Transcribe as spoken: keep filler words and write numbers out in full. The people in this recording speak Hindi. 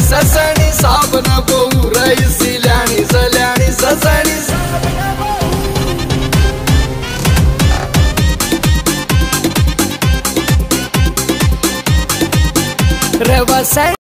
ससणी साहब न बहु रही सिल्याणी सल्याणी ससणी रे